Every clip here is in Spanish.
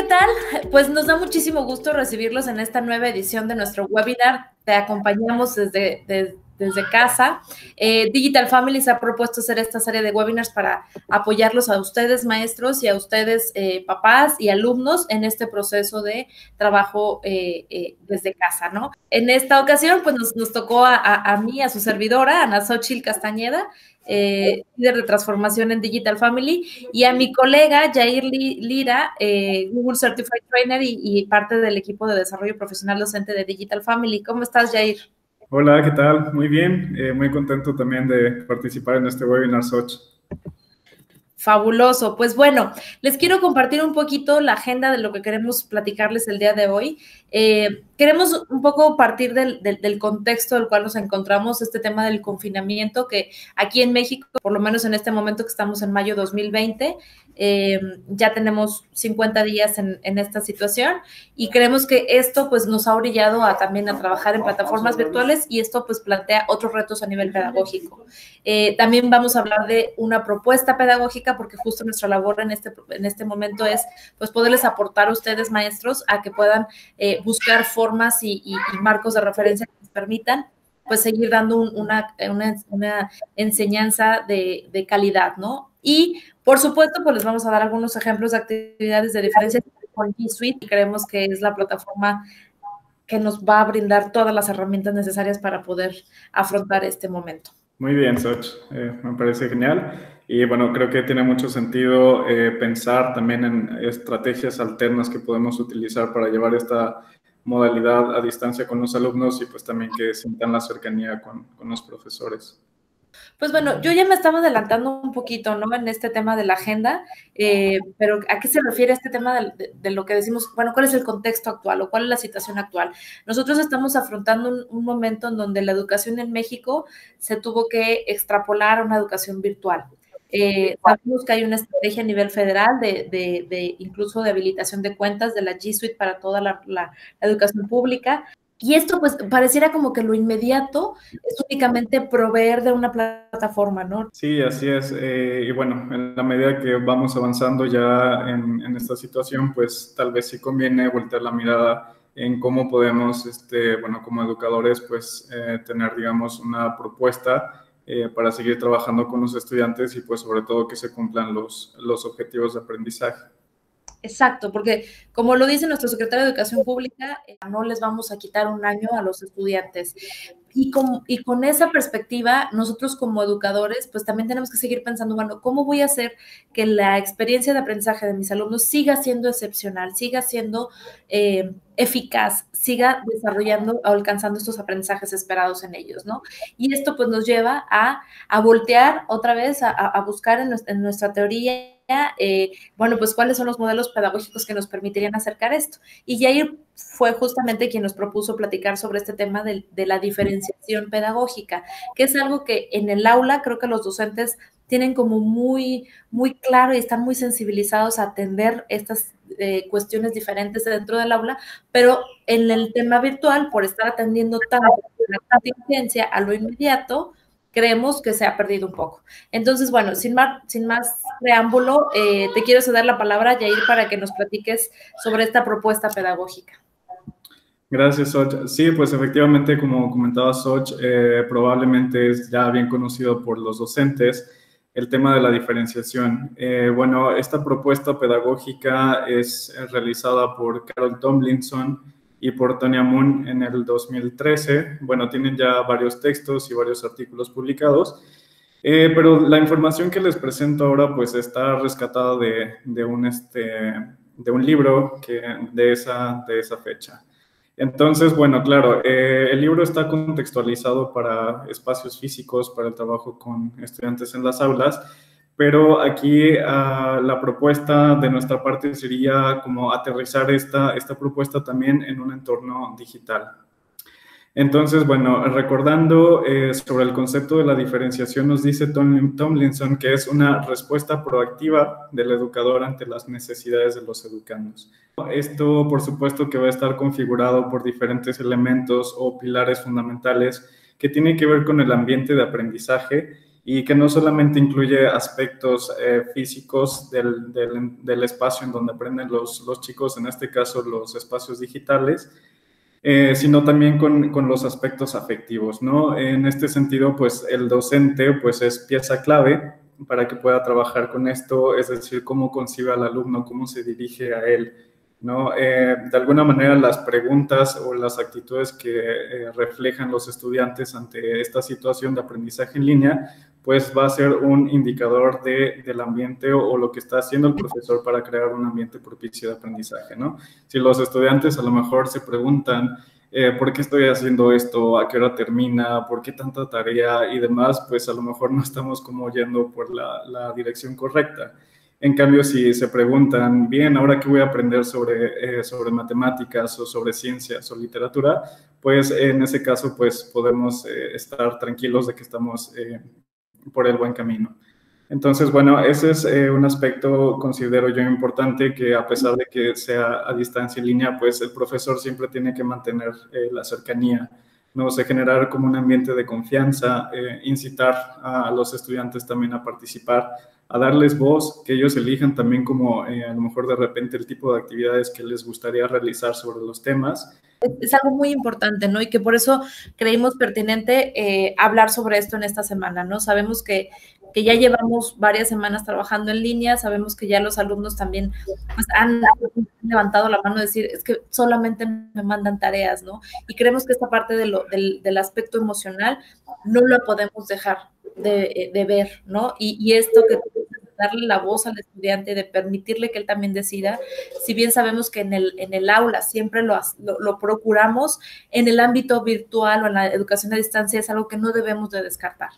tal? Pues nos da muchísimo gusto recibirlos en esta nueva edición de nuestro webinar. Te acompañamos desde casa. Digital Family se ha propuesto hacer esta serie de webinars para apoyarlos a ustedes, maestros, y a ustedes, papás y alumnos, en este proceso de trabajo desde casa, ¿no? En esta ocasión, pues nos tocó a mí, a su servidora, Ana Xochitl Castañeda, líder de transformación en Digital Family, y a mi colega Yair Lira, Google Certified Trainer y parte del equipo de desarrollo profesional docente de Digital Family. ¿Cómo estás, Yair? Hola, ¿qué tal? Muy bien, muy contento también de participar en este webinar, Soch. Fabuloso. Pues bueno, les quiero compartir un poquito la agenda de lo que queremos platicarles el día de hoy. Queremos un poco partir del contexto del cual nos encontramos, este tema del confinamiento, que aquí en México, por lo menos en este momento que estamos en mayo 2020, ya tenemos 50 días en esta situación, y creemos que esto pues nos ha orillado también a trabajar en plataformas virtuales, y esto pues plantea otros retos a nivel pedagógico. También vamos a hablar de una propuesta pedagógica, porque justo nuestra labor en este momento es pues poderles aportar a ustedes, maestros, a que puedan buscar formas y marcos de referencia que les permitan pues seguir dando una enseñanza de calidad, ¿no? Y por supuesto, pues les vamos a dar algunos ejemplos de actividades de diferencia con G Suite, y creemos que es la plataforma que nos va a brindar todas las herramientas necesarias para poder afrontar este momento. Muy bien, Soch, me parece genial. Y bueno, creo que tiene mucho sentido pensar también en estrategias alternas que podemos utilizar para llevar esta modalidad a distancia con los alumnos, y pues también que sientan la cercanía con los profesores. Pues bueno, yo ya me estaba adelantando un poquito, ¿no? En este tema de la agenda, pero ¿a qué se refiere este tema de lo que decimos? Bueno, ¿cuál es el contexto actual o cuál es la situación actual? Nosotros estamos afrontando un momento en donde la educación en México se tuvo que extrapolar a una educación virtual. Sabemos que hay una estrategia a nivel federal de incluso de habilitación de cuentas de la G Suite para toda la educación pública. Y esto, pues, pareciera como que lo inmediato es únicamente proveer de una plataforma, ¿no? Sí, así es. Y bueno, en la medida que vamos avanzando ya en esta situación, pues tal vez sí conviene voltear la mirada en cómo podemos, bueno, como educadores, pues tener, digamos, una propuesta para seguir trabajando con los estudiantes y pues sobre todo que se cumplan los objetivos de aprendizaje. Exacto, porque como lo dice nuestro secretario de Educación Pública, no les vamos a quitar un año a los estudiantes. Y con esa perspectiva, nosotros como educadores, pues también tenemos que seguir pensando, bueno, ¿cómo voy a hacer que la experiencia de aprendizaje de mis alumnos siga siendo excepcional, siga siendo eficaz, siga desarrollando, alcanzando estos aprendizajes esperados en ellos, ¿no? Y esto pues nos lleva a voltear otra vez, a buscar en nuestra teoría, bueno, pues cuáles son los modelos pedagógicos que nos permitirían acercar esto. Y Jair fue justamente quien nos propuso platicar sobre este tema de la diferenciación pedagógica, que es algo que en el aula creo que los docentes tienen como muy claro y están muy sensibilizados a atender estas cuestiones diferentes dentro del aula, pero en el tema virtual, por estar atendiendo tanto la contingencia a lo inmediato, creemos que se ha perdido un poco. Entonces, bueno, sin más preámbulo, te quiero ceder la palabra, Yair, para que nos platiques sobre esta propuesta pedagógica. Gracias, Soch. Sí, pues efectivamente, como comentaba Soch, probablemente es ya bien conocido por los docentes el tema de la diferenciación. Bueno, esta propuesta pedagógica es realizada por Carol Tomlinson y por Tonya Moon en el 2013. Bueno, tienen ya varios textos y varios artículos publicados, pero la información que les presento ahora pues está rescatada de un libro de esa fecha. Entonces, bueno, claro, el libro está contextualizado para espacios físicos, para el trabajo con estudiantes en las aulas, pero aquí la propuesta de nuestra parte sería como aterrizar esta propuesta también en un entorno digital. Entonces, bueno, recordando sobre el concepto de la diferenciación, nos dice Tomlinson que es una respuesta proactiva del educador ante las necesidades de los educandos. Esto, por supuesto, que va a estar configurado por diferentes elementos o pilares fundamentales que tienen que ver con el ambiente de aprendizaje y que no solamente incluye aspectos físicos del espacio en donde aprenden los chicos, en este caso los espacios digitales, sino también con los aspectos afectivos, ¿no? En este sentido, pues el docente pues es pieza clave para que pueda trabajar con esto, es decir, cómo concibe al alumno, cómo se dirige a él, ¿no? De alguna manera las preguntas o las actitudes que reflejan los estudiantes ante esta situación de aprendizaje en línea, pues va a ser un indicador del ambiente o lo que está haciendo el profesor para crear un ambiente propicio de aprendizaje, ¿no? Si los estudiantes a lo mejor se preguntan, ¿por qué estoy haciendo esto? ¿A qué hora termina? ¿Por qué tanta tarea? Y demás, pues a lo mejor no estamos como yendo por la dirección correcta. En cambio, si se preguntan, bien, ¿ahora qué voy a aprender sobre matemáticas o sobre ciencias o literatura? Pues en ese caso, pues podemos estar tranquilos de que estamos por el buen camino. Entonces, bueno, ese es un aspecto, considero yo, importante, que a pesar de que sea a distancia en línea, pues el profesor siempre tiene que mantener la cercanía, ¿no? O sea, generar como un ambiente de confianza, incitar a los estudiantes también a participar, a darles voz, que ellos elijan también como a lo mejor de repente el tipo de actividades que les gustaría realizar sobre los temas. Es algo muy importante, ¿no? Y que por eso creímos pertinente hablar sobre esto en esta semana, ¿no? Sabemos que ya llevamos varias semanas trabajando en línea, sabemos que ya los alumnos también pues, han levantado la mano y decir, es que solamente me mandan tareas, ¿no? Y creemos que esta parte del aspecto emocional no la podemos dejar de ver, ¿no? Y esto que darle la voz al estudiante, de permitirle que él también decida, si bien sabemos que en el aula siempre lo procuramos, en el ámbito virtual o en la educación a distancia es algo que no debemos de descartar.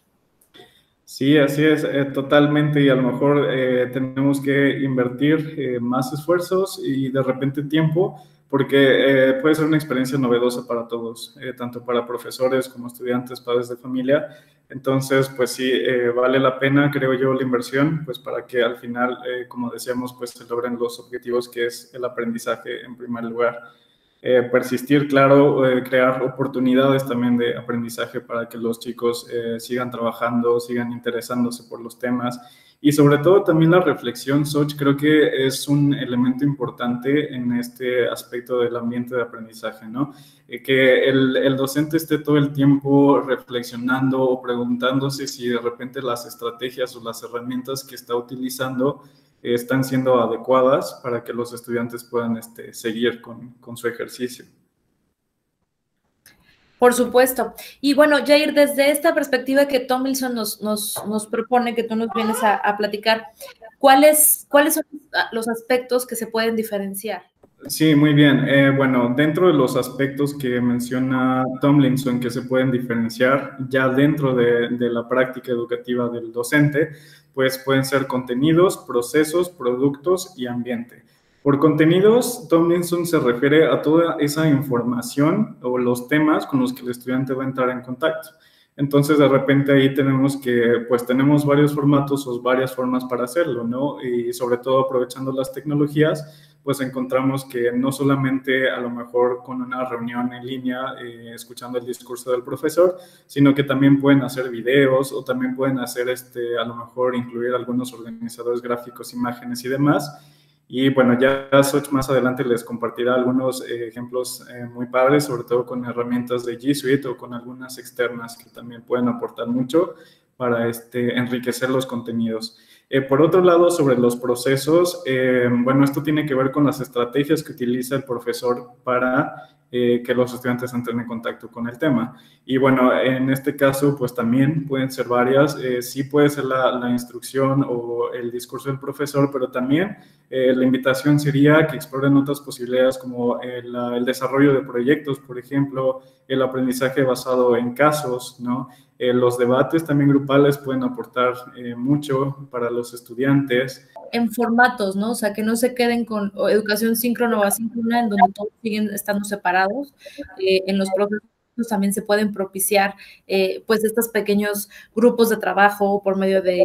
Sí, así es, totalmente, y a lo mejor tenemos que invertir más esfuerzos y de repente tiempo, porque puede ser una experiencia novedosa para todos, tanto para profesores como estudiantes, padres de familia. Entonces, pues sí, vale la pena, creo yo, la inversión, pues para que al final, como decíamos, pues se logren los objetivos que es el aprendizaje en primer lugar. Persistir, claro, crear oportunidades también de aprendizaje para que los chicos sigan trabajando, sigan interesándose por los temas y sobre todo también la reflexión, Soch, creo que es un elemento importante en este aspecto del ambiente de aprendizaje, ¿no? Que el docente esté todo el tiempo reflexionando o preguntándose si de repente las estrategias o las herramientas que está utilizando están siendo adecuadas para que los estudiantes puedan seguir con su ejercicio. Por supuesto. Y bueno, Jair, desde esta perspectiva que Tomlinson nos propone, que tú nos vienes a platicar, ¿cuáles son los aspectos que se pueden diferenciar? Sí, muy bien. Bueno, dentro de los aspectos que menciona Tomlinson que se pueden diferenciar ya dentro de la práctica educativa del docente, pues pueden ser contenidos, procesos, productos y ambiente. Por contenidos, Tomlinson se refiere a toda esa información o los temas con los que el estudiante va a entrar en contacto. Entonces, de repente ahí tenemos que, pues tenemos varios formatos o varias formas para hacerlo, ¿no? Y sobre todo aprovechando las tecnologías, pues encontramos que no solamente a lo mejor con una reunión en línea, escuchando el discurso del profesor, sino que también pueden hacer videos o también pueden hacer, a lo mejor incluir algunos organizadores gráficos, imágenes y demás. Y bueno, ya Soch más adelante les compartirá algunos ejemplos muy padres, sobre todo con herramientas de G Suite o con algunas externas que también pueden aportar mucho para enriquecer los contenidos. Por otro lado, sobre los procesos, bueno, esto tiene que ver con las estrategias que utiliza el profesor para que los estudiantes entren en contacto con el tema. Y bueno, en este caso, pues también pueden ser varias. Sí puede ser la instrucción o el discurso del profesor, pero también la invitación sería que exploren otras posibilidades como el desarrollo de proyectos, por ejemplo, el aprendizaje basado en casos, ¿no? Los debates también grupales pueden aportar mucho para los estudiantes. En formatos, ¿no? O sea, que no se queden con educación síncrona o asíncrona, en donde todos siguen estando separados. En los procesos también se pueden propiciar, pues, estos pequeños grupos de trabajo por medio de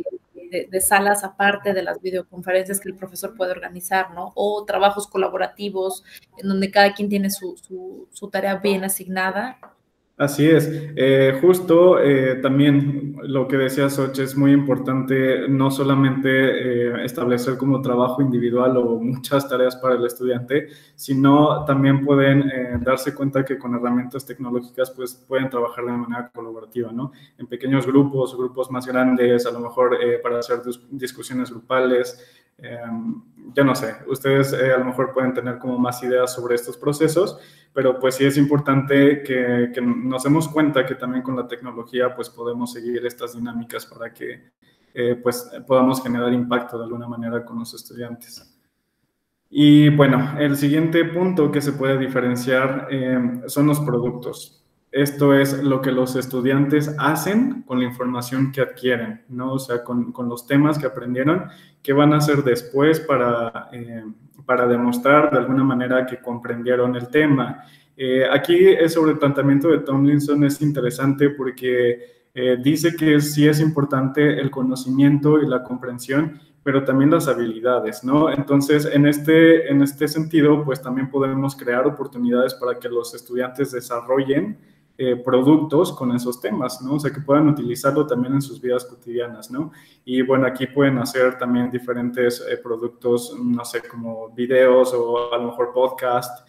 salas aparte de las videoconferencias que el profesor puede organizar, ¿no? O trabajos colaborativos en donde cada quien tiene su tarea bien asignada. Así es, justo también lo que decía Soch es muy importante no solamente establecer como trabajo individual o muchas tareas para el estudiante, sino también pueden darse cuenta que con herramientas tecnológicas pues pueden trabajar de manera colaborativa, ¿no? En pequeños grupos, grupos más grandes, a lo mejor para hacer discusiones grupales. Ya no sé, ustedes a lo mejor pueden tener como más ideas sobre estos procesos, pero pues sí es importante que nos demos cuenta que también con la tecnología pues podemos seguir estas dinámicas para que pues podamos generar impacto de alguna manera con los estudiantes. Y bueno, el siguiente punto que se puede diferenciar son los productos. Esto es lo que los estudiantes hacen con la información que adquieren, ¿no? O sea, con los temas que aprendieron, qué van a hacer después para demostrar de alguna manera que comprendieron el tema. Aquí sobre el planteamiento de Tomlinson es interesante porque dice que sí es importante el conocimiento y la comprensión, pero también las habilidades, ¿no? Entonces, en este sentido, pues también podemos crear oportunidades para que los estudiantes desarrollen productos con esos temas, ¿no? O sea, que puedan utilizarlo también en sus vidas cotidianas, ¿no? Y bueno, aquí pueden hacer también diferentes productos, no sé, como videos o a lo mejor podcast,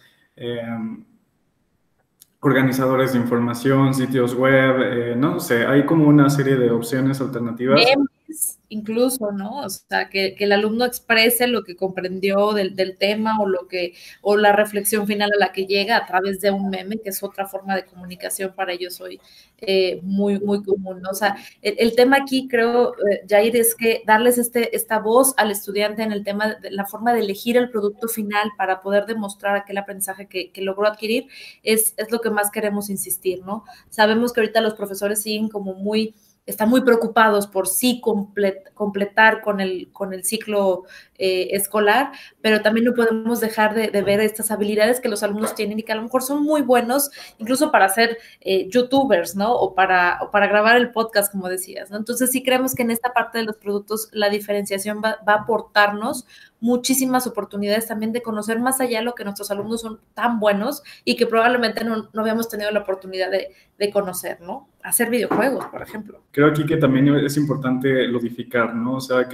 organizadores de información, sitios web, no sé, hay como una serie de opciones alternativas. Memes, incluso, ¿no? O sea, que el alumno exprese lo que comprendió del tema o la reflexión final a la que llega a través de un meme, que es otra forma de comunicación para ellos hoy muy, muy común, ¿no? O sea, el tema aquí, creo, Jair, es que darles esta voz al estudiante en el tema de la forma de elegir el producto final para poder demostrar aquel aprendizaje que logró adquirir, es lo que más queremos insistir, ¿no? Sabemos que ahorita los profesores siguen como están muy preocupados por sí completar con el ciclo escolar, pero también no podemos dejar de ver estas habilidades que los alumnos tienen y que a lo mejor son muy buenos, incluso para ser youtubers, ¿no? O para grabar el podcast, como decías, ¿no? Entonces sí creemos que en esta parte de los productos la diferenciación va a aportarnos muchísimas oportunidades también de conocer más allá lo que nuestros alumnos son tan buenos y que probablemente no habíamos tenido la oportunidad de conocer, ¿no? Hacer videojuegos, por ejemplo. Creo aquí que también es importante ludificar, ¿no? O sea, que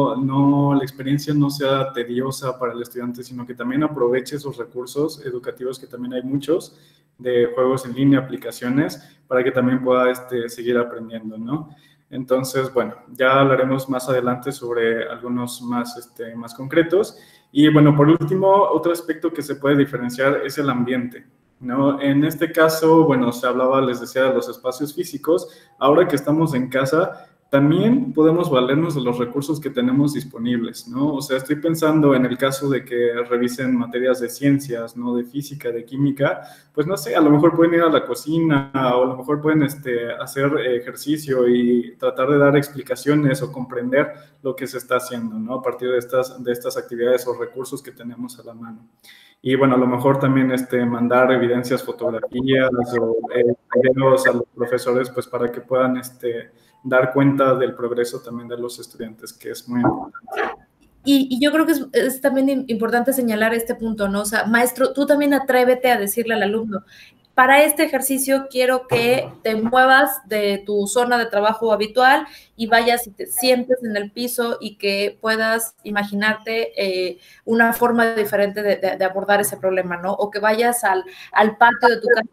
la experiencia no sea tediosa para el estudiante, sino que también aproveche esos recursos educativos, que también hay muchos, de juegos en línea, aplicaciones, para que también pueda seguir aprendiendo, ¿no? Entonces, bueno, ya hablaremos más adelante sobre algunos más concretos. Y bueno, por último, otro aspecto que se puede diferenciar es el ambiente, ¿no? En este caso, bueno, se hablaba, les decía, de los espacios físicos. Ahora que estamos en casa, también podemos valernos de los recursos que tenemos disponibles, ¿no? O sea, estoy pensando en el caso de que revisen materias de ciencias, ¿no? De física, de química, pues no sé, a lo mejor pueden ir a la cocina o a lo mejor pueden hacer ejercicio y tratar de dar explicaciones o comprender lo que se está haciendo, ¿no? A partir de estas actividades o recursos que tenemos a la mano. Y bueno, a lo mejor también mandar evidencias, fotografías o videos a los profesores, pues para que puedan dar cuenta del progreso también de los estudiantes, que es muy importante. Y yo creo que es también importante señalar este punto, ¿no? O sea, maestro, tú también atrévete a decirle al alumno, para este ejercicio quiero que te muevas de tu zona de trabajo habitual y vayas y te sientes en el piso y que puedas imaginarte una forma diferente de abordar ese problema, ¿no? O que vayas al patio de tu casa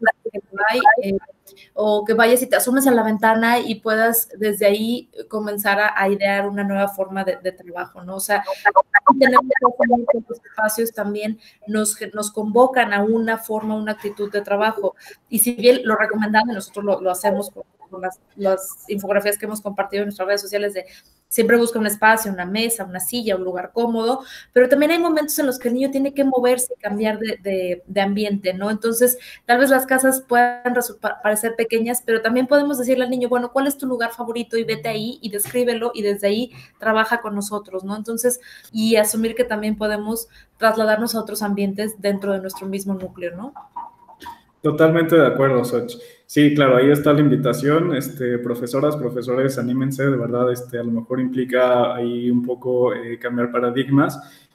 o que vayas y te asomes a la ventana y puedas desde ahí comenzar a idear una nueva forma de trabajo, ¿no? O sea, tenemos que los espacios también nos convocan a una forma, una actitud de trabajo. Y si bien lo recomendamos, nosotros lo hacemos con las infografías que hemos compartido en nuestras redes sociales de siempre busca un espacio, una mesa, una silla, un lugar cómodo, pero también hay momentos en los que el niño tiene que moverse y cambiar de ambiente, ¿no? Entonces, tal vez las casas puedan parecer pequeñas, pero también podemos decirle al niño, bueno, ¿cuál es tu lugar favorito? Y vete ahí y descríbelo y desde ahí trabaja con nosotros, ¿no? Entonces, y asumir que también podemos trasladarnos a otros ambientes dentro de nuestro mismo núcleo, ¿no? Totalmente de acuerdo, Soch. Sí, claro, ahí está la invitación. Profesoras, profesores, anímense, de verdad, a lo mejor implica ahí un poco cambiar paradigmas,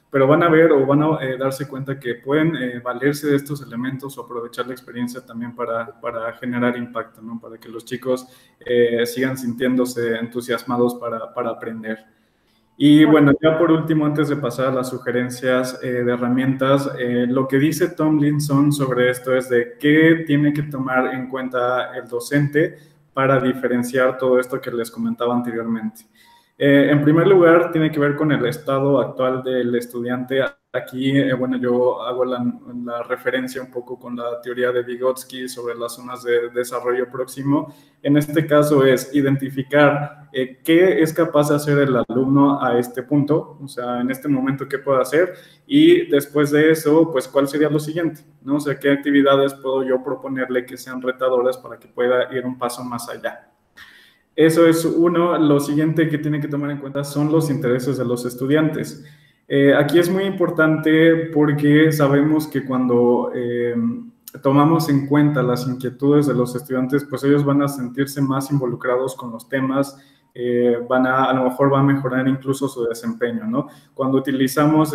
pero van a ver o van a darse cuenta que pueden valerse de estos elementos o aprovechar la experiencia también para generar impacto, ¿no? Para que los chicos sigan sintiéndose entusiasmados para aprender. Y bueno, ya por último, antes de pasar a las sugerencias de herramientas, lo que dice Tomlinson sobre esto es de qué tiene que tomar en cuenta el docente para diferenciar todo esto que les comentaba anteriormente. En primer lugar, tiene que ver con el estado actual del estudiante. Aquí, bueno, yo hago la referencia un poco con la teoría de Vygotsky sobre las zonas de desarrollo próximo. En este caso es identificar qué es capaz de hacer el alumno a este punto, o sea, en este momento qué puede hacer, y después de eso, pues, ¿cuál sería lo siguiente? ¿No? O sea, ¿qué actividades puedo yo proponerle que sean retadoras para que pueda ir un paso más allá? Eso es uno. Lo siguiente que tiene que tomar en cuenta son los intereses de los estudiantes. Aquí es muy importante porque sabemos que cuando tomamos en cuenta las inquietudes de los estudiantes, pues ellos van a sentirse más involucrados con los temas, a lo mejor va a mejorar incluso su desempeño, ¿no? Cuando utilizamos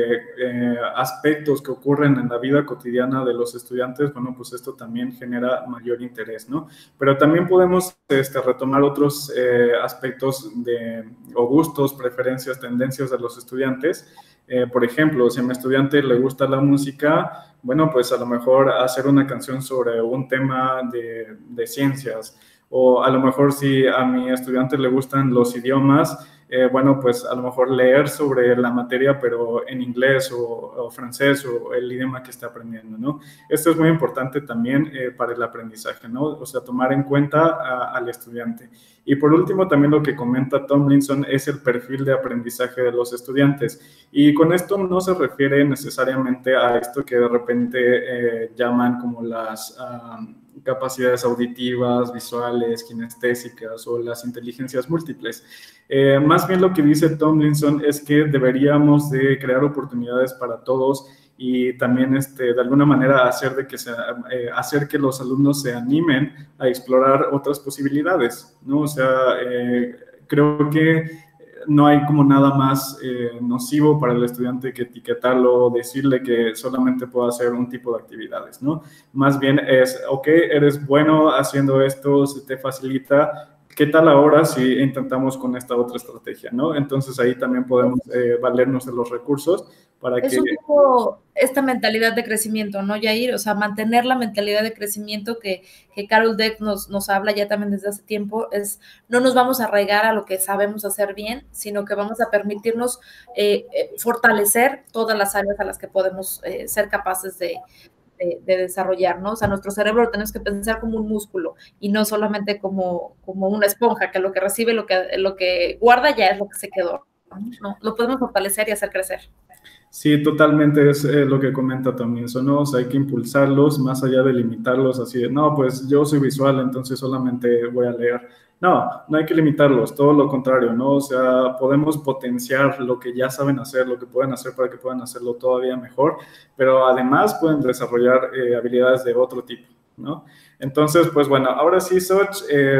aspectos que ocurren en la vida cotidiana de los estudiantes, bueno, pues esto también genera mayor interés, ¿no? Pero también podemos retomar otros aspectos o gustos, preferencias, tendencias de los estudiantes. Por ejemplo, si a mi estudiante le gusta la música, bueno, pues a lo mejor hacer una canción sobre un tema de ciencias, o a lo mejor si a mi estudiante le gustan los idiomas, bueno, pues a lo mejor leer sobre la materia, pero en inglés o francés o el idioma que está aprendiendo, ¿no? Esto es muy importante también para el aprendizaje, ¿no? O sea, tomar en cuenta al estudiante. Y por último, también lo que comenta Tomlinson es el perfil de aprendizaje de los estudiantes. Y con esto no se refiere necesariamente a esto que de repente llaman como las capacidades auditivas, visuales, kinestésicas o las inteligencias múltiples. Más bien lo que dice Tomlinson es que deberíamos de crear oportunidades para todos y también de alguna manera hacer que los alumnos se animen a explorar otras posibilidades, ¿no? O sea, creo que no hay como nada más nocivo para el estudiante que etiquetarlo o decirle que solamente puede hacer un tipo de actividades, ¿no? Más bien es, ok, eres bueno haciendo esto, se te facilita. ¿Qué tal ahora si intentamos con esta otra estrategia, ¿no? Entonces ahí también podemos valernos de los recursos para que... Es un poco esta mentalidad de crecimiento, ¿no, Yair? O sea, mantener la mentalidad de crecimiento que Carol Dweck nos habla ya también desde hace tiempo, es no nos vamos a arraigar a lo que sabemos hacer bien, sino que vamos a permitirnos fortalecer todas las áreas a las que podemos ser capaces de desarrollar, ¿no? O sea, nuestro cerebro lo tenemos que pensar como un músculo y no solamente como una esponja, que lo que recibe, lo que guarda ya es lo que se quedó, ¿no? Lo podemos fortalecer y hacer crecer. Sí, totalmente es lo que comenta también, ¿no? O sea, hay que impulsarlos más allá de limitarlos, así de, no, pues yo soy visual, entonces solamente voy a leer. No, no hay que limitarlos, todo lo contrario, ¿no? O sea, podemos potenciar lo que ya saben hacer, lo que pueden hacer para que puedan hacerlo todavía mejor, pero además pueden desarrollar habilidades de otro tipo, ¿no? Entonces, pues bueno, ahora sí, Soch,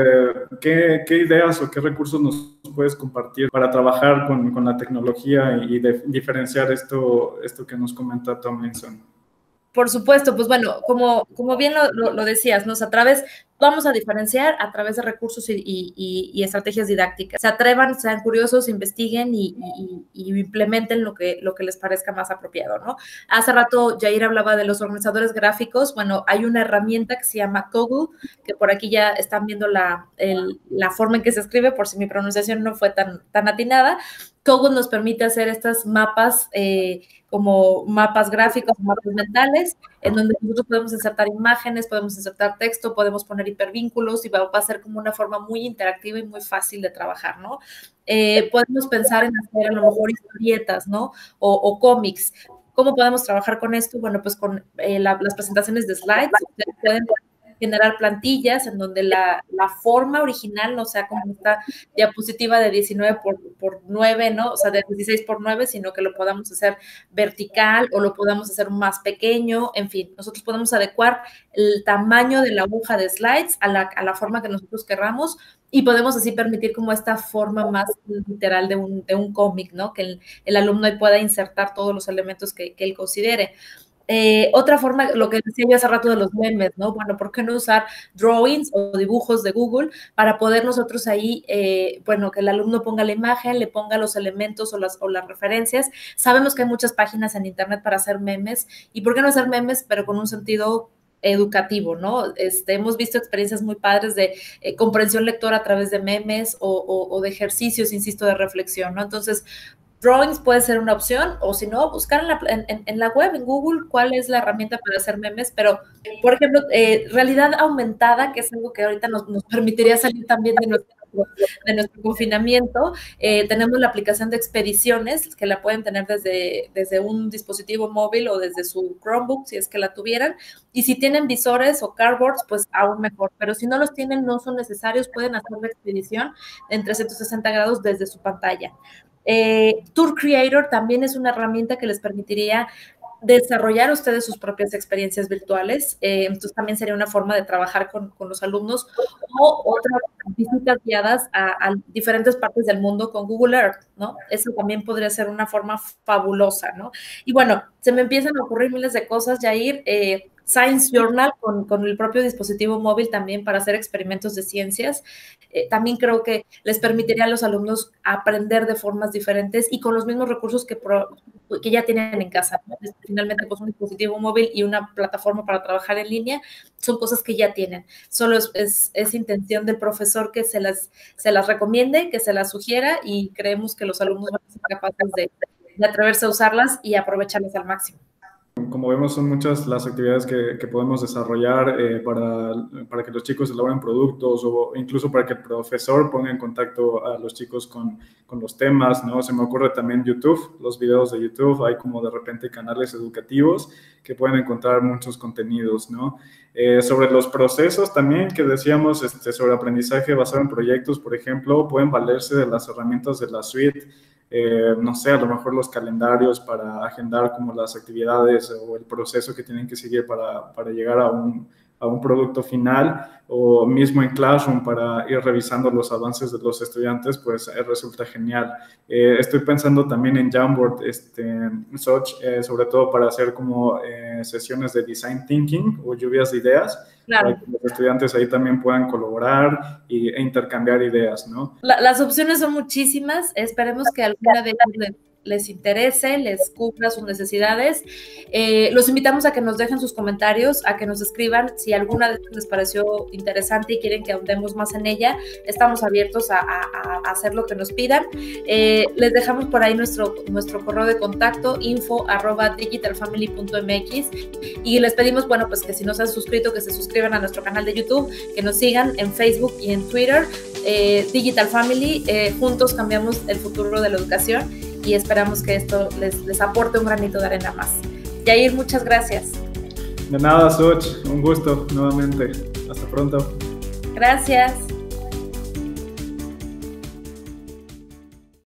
¿qué ideas o qué recursos nos puedes compartir para trabajar con la tecnología y diferenciar esto que nos comenta Tomlinson? Por supuesto, pues bueno, como bien lo decías, ¿no? O sea, vamos a diferenciar a través de recursos y estrategias didácticas. Se atrevan, sean curiosos, investiguen y implementen lo que les parezca más apropiado, ¿no? Hace rato Yair hablaba de los organizadores gráficos. Bueno, hay una herramienta que se llama Kaggle, que por aquí ya están viendo la forma en que se escribe, por si mi pronunciación no fue tan atinada. Kaggle nos permite hacer estas mapas como mapas gráficos, mapas mentales, en donde nosotros podemos insertar imágenes, podemos insertar texto, podemos poner hipervínculos y va a ser como una forma muy interactiva y muy fácil de trabajar, ¿no? Podemos pensar en hacer a lo mejor historietas, ¿no? O cómics. ¿Cómo podemos trabajar con esto? Bueno, pues con las presentaciones de slides. Ustedes pueden generar plantillas en donde la forma original no sea como esta diapositiva de 19 por 9, ¿no? O sea, de 16 por 9, sino que lo podamos hacer vertical o lo podamos hacer más pequeño. En fin, nosotros podemos adecuar el tamaño de la hoja de slides a la forma que nosotros querramos y podemos así permitir como esta forma más literal de un cómic, ¿no? Que el alumno ahí pueda insertar todos los elementos que él considere. Otra forma, lo que decía yo hace rato de los memes, ¿no? Bueno, ¿por qué no usar drawings o dibujos de Google para poder nosotros ahí, bueno, que el alumno ponga la imagen, le ponga los elementos o las referencias? Sabemos que hay muchas páginas en internet para hacer memes, ¿y por qué no hacer memes, pero con un sentido educativo, ¿no? Hemos visto experiencias muy padres de comprensión lectora a través de memes o de ejercicios, insisto, de reflexión, ¿no? Entonces, drawings puede ser una opción, o si no, buscar en la web, en Google, cuál es la herramienta para hacer memes, pero, por ejemplo, realidad aumentada, que es algo que ahorita nos permitiría salir también de nuestro confinamiento. Tenemos la aplicación de Expediciones, que la pueden tener desde un dispositivo móvil o desde su Chromebook, si es que la tuvieran, y si tienen visores o cardboards, pues aún mejor, pero si no los tienen, no son necesarios, pueden hacer la expedición en 360 grados desde su pantalla. Tour Creator también es una herramienta que les permitiría desarrollar ustedes sus propias experiencias virtuales, entonces también sería una forma de trabajar con los alumnos, o otras visitas guiadas a diferentes partes del mundo con Google Earth, ¿no? Eso también podría ser una forma fabulosa, ¿no? Y bueno, se me empiezan a ocurrir miles de cosas, Yair. Science Journal con el propio dispositivo móvil también para hacer experimentos de ciencias. También creo que les permitiría a los alumnos aprender de formas diferentes y con los mismos recursos que ya tienen en casa, ¿no? Finalmente, pues un dispositivo móvil y una plataforma para trabajar en línea son cosas que ya tienen. Solo es intención del profesor que se las recomiende, que se las sugiera, y creemos que los alumnos van a ser capaces de atreverse a usarlas y aprovecharlas al máximo. Como vemos, son muchas las actividades que podemos desarrollar para que los chicos elaboren productos, o incluso para que el profesor ponga en contacto a los chicos con los temas, ¿no? Se me ocurre también YouTube, los videos de YouTube, hay como de repente canales educativos que pueden encontrar muchos contenidos, ¿no? Sobre los procesos también que decíamos, sobre aprendizaje basado en proyectos, por ejemplo, pueden valerse de las herramientas de la suite. No sé, a lo mejor los calendarios para agendar como las actividades o el proceso que tienen que seguir para llegar a un producto final, o mismo en Classroom para ir revisando los avances de los estudiantes, pues resulta genial. Estoy pensando también en Jamboard, Soch, sobre todo para hacer como sesiones de design thinking o lluvias de ideas, claro, para que los estudiantes ahí también puedan colaborar e intercambiar ideas, ¿no? Las opciones son muchísimas, esperemos que alguna de ellas les interese, les cumpla sus necesidades. Los invitamos a que nos dejen sus comentarios, a que nos escriban si alguna de ellas les pareció interesante y quieren que ahondemos más en ella. Estamos abiertos a hacer lo que nos pidan. Les dejamos por ahí nuestro correo de contacto, info@digitalfamily.mx, y les pedimos, bueno, pues que si no se han suscrito, que se suscriban a nuestro canal de YouTube, que nos sigan en Facebook y en Twitter. Digital Family, juntos cambiamos el futuro de la educación, y esperamos que esto les aporte un granito de arena más. Yair, muchas gracias. De nada, Soch, un gusto nuevamente. Hasta pronto. Gracias.